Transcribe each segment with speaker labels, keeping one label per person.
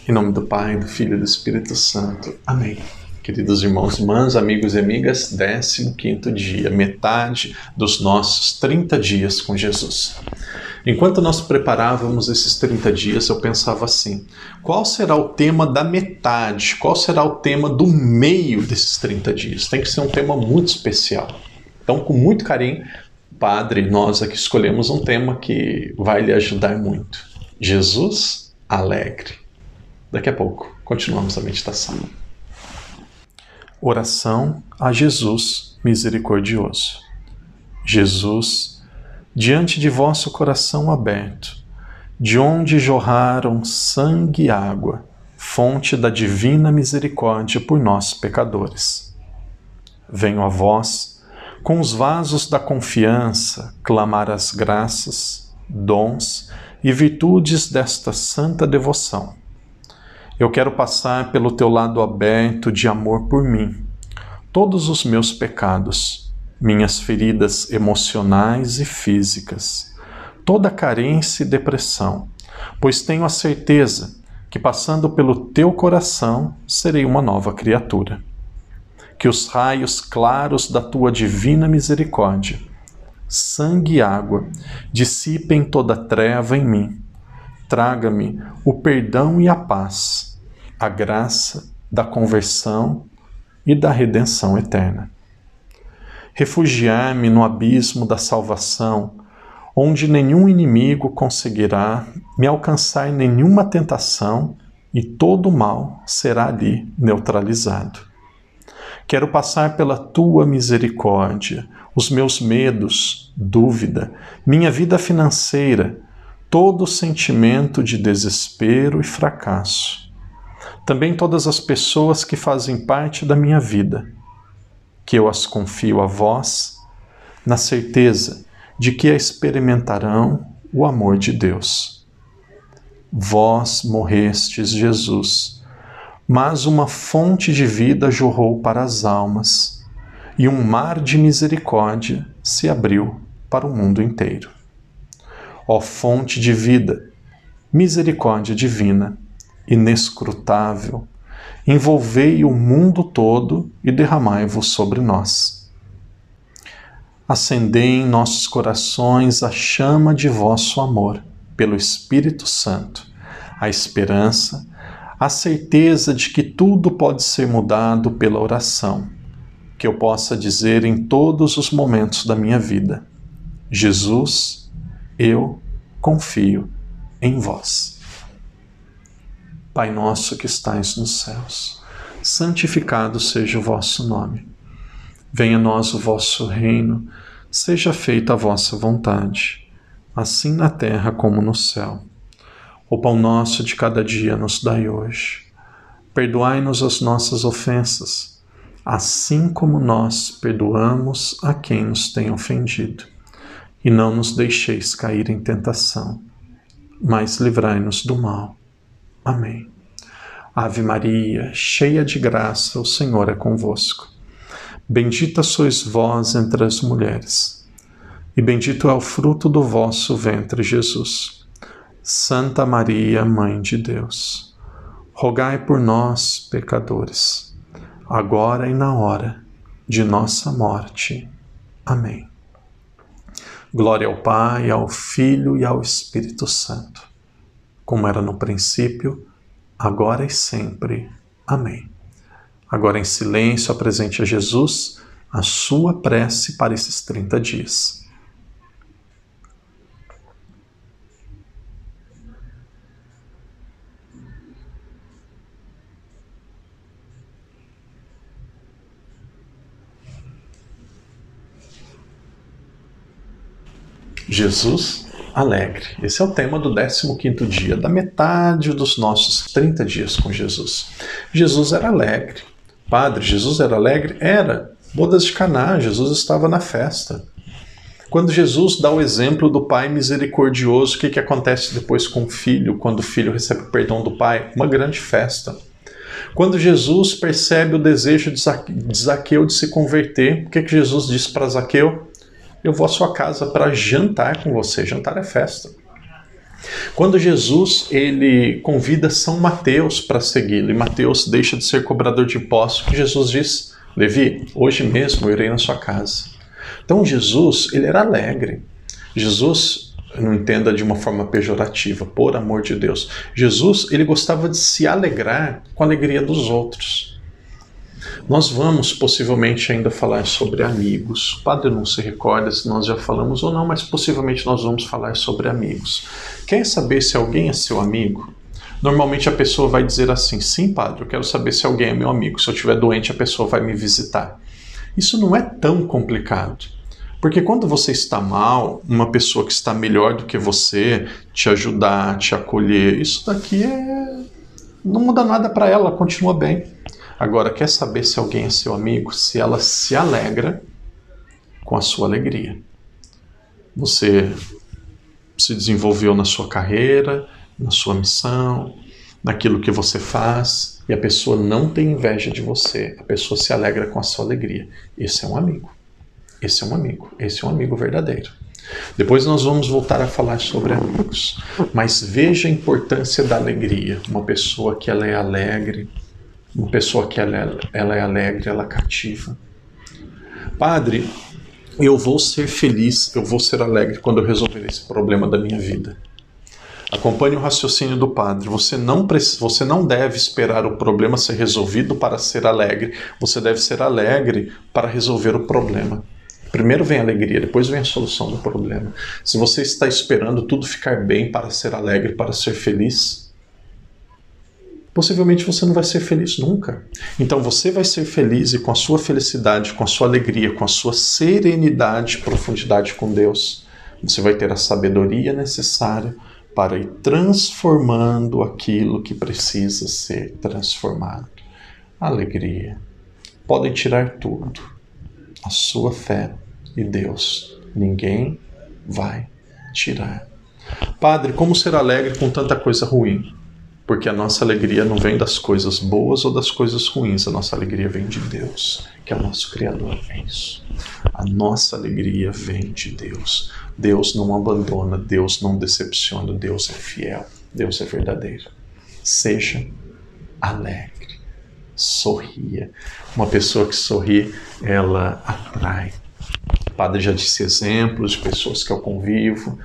Speaker 1: Em nome do Pai, do Filho e do Espírito Santo. Amém. Queridos irmãos e irmãs, amigos e amigas, 15º dia, metade dos nossos 30 dias com Jesus. Enquanto nós preparávamos esses 30 dias, eu pensava assim, qual será o tema da metade? Qual será o tema do meio desses 30 dias? Tem que ser um tema muito especial. Então, com muito carinho, Padre, nós aqui escolhemos um tema que vai lhe ajudar muito. Jesus alegre. Daqui a pouco, continuamos a meditação. Oração a Jesus misericordioso. Jesus, diante de vosso coração aberto, de onde jorraram sangue e água, fonte da divina misericórdia por nós pecadores. Venho a vós, com os vasos da confiança, clamar as graças, dons e virtudes desta santa devoção. Eu quero passar pelo teu lado aberto de amor por mim, todos os meus pecados, minhas feridas emocionais e físicas, toda carência e depressão, pois tenho a certeza que passando pelo teu coração serei uma nova criatura. Que os raios claros da tua divina misericórdia, sangue e água, dissipem toda treva em mim. Traga-me o perdão e a paz, a graça da conversão e da redenção eterna. Refugiar-me no abismo da salvação, onde nenhum inimigo conseguirá me alcançar nenhuma tentação e todo o mal será ali neutralizado. Quero passar pela tua misericórdia, os meus medos, dúvida, minha vida financeira, todo o sentimento de desespero e fracasso. Também todas as pessoas que fazem parte da minha vida, que eu as confio a vós, na certeza de que experimentarão o amor de Deus. Vós morrestes, Jesus, mas uma fonte de vida jorrou para as almas, e um mar de misericórdia se abriu para o mundo inteiro. Ó fonte de vida, misericórdia divina, inescrutável, envolvei o mundo todo e derramai-vos sobre nós. Acendei em nossos corações a chama de vosso amor, pelo Espírito Santo, a esperança, a certeza de que tudo pode ser mudado pela oração, que eu possa dizer em todos os momentos da minha vida: Jesus, eu confio em vós. Pai nosso que estais nos céus, santificado seja o vosso nome. Venha a nós o vosso reino, seja feita a vossa vontade, assim na terra como no céu. O pão nosso de cada dia nos dai hoje. Perdoai-nos as nossas ofensas, assim como nós perdoamos a quem nos tem ofendido. E não nos deixeis cair em tentação, mas livrai-nos do mal. Amém. Ave Maria, cheia de graça, o Senhor é convosco. Bendita sois vós entre as mulheres, e bendito é o fruto do vosso ventre, Jesus. Santa Maria, Mãe de Deus, rogai por nós, pecadores, agora e na hora de nossa morte. Amém. Glória ao Pai, ao Filho e ao Espírito Santo, como era no princípio, agora e sempre. Amém. Agora em silêncio apresente a Jesus a sua prece para esses 30 dias. Jesus alegre. Esse é o tema do 15º dia, da metade dos nossos 30 dias com Jesus. Jesus era alegre. Padre, Jesus era alegre? Era. Bodas de Caná, Jesus estava na festa. Quando Jesus dá o exemplo do Pai misericordioso, o que acontece depois com o filho, quando o filho recebe o perdão do Pai? Uma grande festa. Quando Jesus percebe o desejo de Zaqueu de se converter, o que Jesus disse para Zaqueu? Eu vou à sua casa para jantar com você. Jantar é festa. Quando Jesus ele convida São Mateus para segui-lo, e Mateus deixa de ser cobrador de impostos, que Jesus diz: Levi, hoje mesmo eu irei na sua casa. Então Jesus, ele era alegre. Jesus, não entenda de uma forma pejorativa, por amor de Deus. Jesus, ele gostava de se alegrar com a alegria dos outros. Nós vamos possivelmente ainda falar sobre amigos. O padre não se recorda se nós já falamos ou não, mas possivelmente nós vamos falar sobre amigos. Quer saber se alguém é seu amigo? Normalmente a pessoa vai dizer assim: sim, padre, eu quero saber se alguém é meu amigo. Se eu estiver doente, a pessoa vai me visitar. Isso não é tão complicado. Porque quando você está mal, uma pessoa que está melhor do que você te ajudar, te acolher, isso daqui não muda nada para ela, continua bem. Agora, quer saber se alguém é seu amigo? Se ela se alegra com a sua alegria. Você se desenvolveu na sua carreira, na sua missão, naquilo que você faz, e a pessoa não tem inveja de você, a pessoa se alegra com a sua alegria. Esse é um amigo. Esse é um amigo. Esse é um amigo verdadeiro. Depois nós vamos voltar a falar sobre amigos. Mas veja a importância da alegria. Uma pessoa que ela é alegre, uma pessoa que ela é alegre, ela cativa. Padre, eu vou ser feliz, eu vou ser alegre quando eu resolver esse problema da minha vida. Acompanhe o raciocínio do padre. Você não deve esperar o problema ser resolvido para ser alegre. Você deve ser alegre para resolver o problema. Primeiro vem a alegria, depois vem a solução do problema. Se você está esperando tudo ficar bem para ser alegre, para ser feliz, possivelmente você não vai ser feliz nunca. Então você vai ser feliz e com a sua felicidade, com a sua alegria, com a sua serenidade, profundidade com Deus, você vai ter a sabedoria necessária para ir transformando aquilo que precisa ser transformado. Alegria. Podem tirar tudo. A sua fé e Deus. Ninguém vai tirar. Padre, como ser alegre com tanta coisa ruim? Porque a nossa alegria não vem das coisas boas ou das coisas ruins. A nossa alegria vem de Deus, que é o nosso Criador. É isso. A nossa alegria vem de Deus. Deus não abandona, Deus não decepciona, Deus é fiel, Deus é verdadeiro. Seja alegre, sorria. Uma pessoa que sorri, ela atrai. O padre já disse exemplos de pessoas que eu convivo.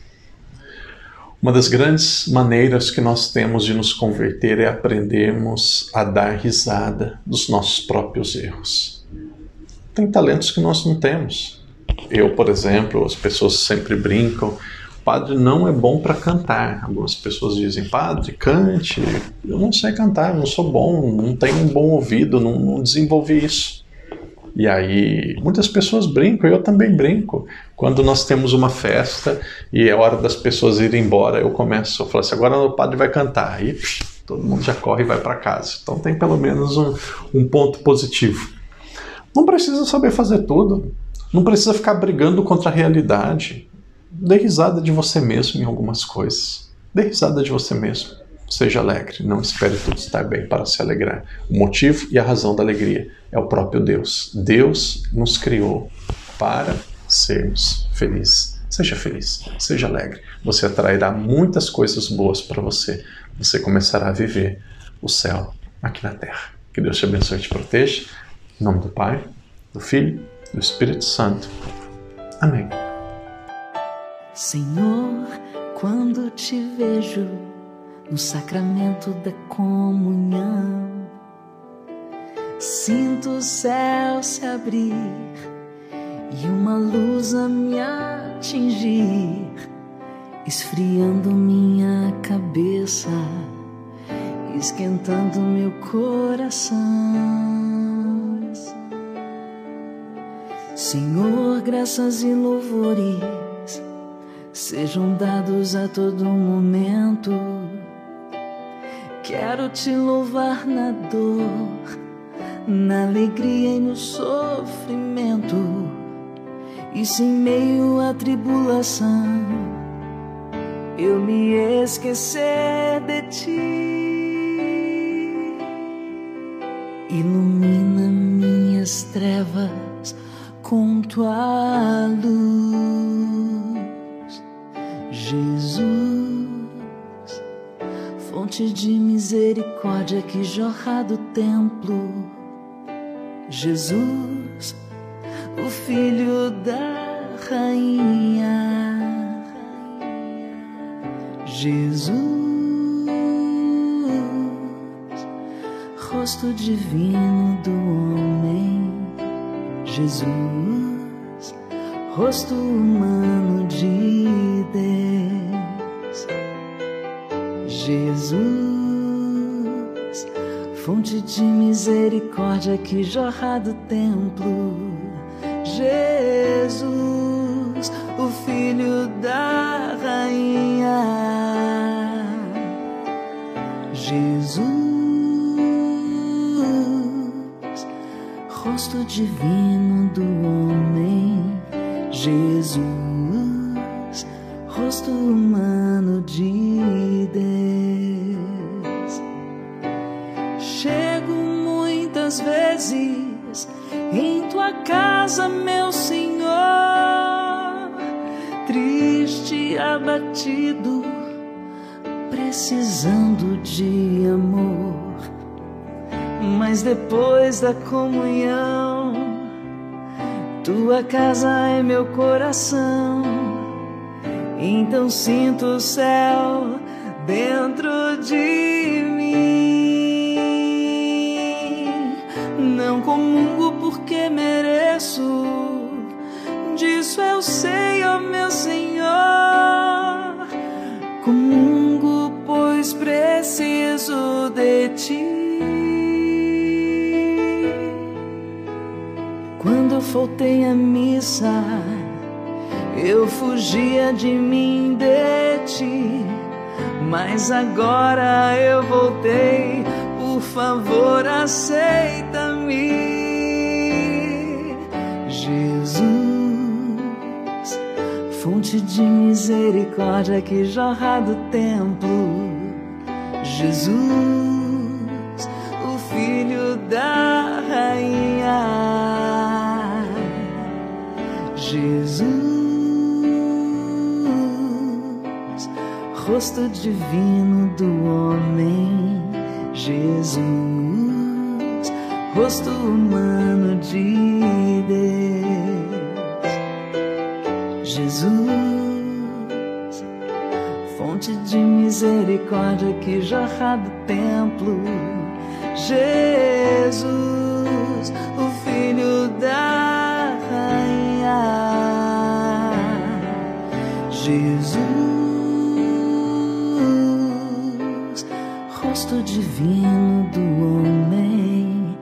Speaker 1: Uma das grandes maneiras que nós temos de nos converter é aprendermos a dar risada dos nossos próprios erros. Tem talentos que nós não temos. Eu, por exemplo, as pessoas sempre brincam, o padre não é bom para cantar. Algumas pessoas dizem: padre, cante. Eu não sei cantar, não sou bom, não tenho um bom ouvido, não desenvolvi isso. E aí, muitas pessoas brincam, eu também brinco. Quando nós temos uma festa e é hora das pessoas irem embora, eu começo a falar assim: agora o padre vai cantar. Aí todo mundo já corre e vai para casa. Então tem pelo menos um ponto positivo. Não precisa saber fazer tudo. Não precisa ficar brigando contra a realidade. Dê risada de você mesmo em algumas coisas. Dê risada de você mesmo. Seja alegre. Não espere tudo estar bem para se alegrar. O motivo e a razão da alegria é o próprio Deus. Deus nos criou para sermos felizes. Seja feliz. Seja alegre. Você atrairá muitas coisas boas para você. Você começará a viver o céu aqui na terra. Que Deus te abençoe e te proteja. Em nome do Pai, do Filho, do Espírito Santo. Amém.
Speaker 2: Senhor, quando te vejo no sacramento da comunhão, sinto o céu se abrir e uma luz a me atingir, esfriando minha cabeça, esquentando meu coração. Senhor, graças e louvores sejam dados a todo momento. Quero te louvar na dor, na alegria e no sofrimento, e se em meio à tribulação eu me esquecer de ti. Ilumina minhas trevas com tua luz, Jesus. fonte de misericórdia que jorra do templo. Jesus, o Filho da Rainha. Jesus, rosto divino do homem. Jesus, rosto humano de Deus. Jesus, fonte de misericórdia que jorra do templo. Jesus, o Filho da Rainha. Jesus, rosto divino do homem. Jesus, rosto humano de Deus. Chego muitas vezes em tua casa, meu Senhor, triste, abatido, precisando de amor. Mas depois da comunhão, tua casa é meu coração. Então sinto o céu dentro de mim. Não comungo porque mereço, disso eu sei, ó meu Senhor. Comungo pois preciso de ti. Quando faltei à missa, eu fugia de mim, de ti. Mas agora eu voltei, por favor aceita-me. Jesus, fonte de misericórdia que jorra do templo. Jesus, o Filho da Rainha. Jesus, rosto divino do homem. Jesus, rosto humano de Deus. Jesus, fonte de misericórdia que jorra do templo. Jesus, o Filho da Rainha. Jesus, rosto divino do homem.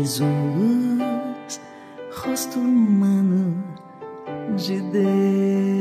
Speaker 2: Jesus, rosto humano de Deus.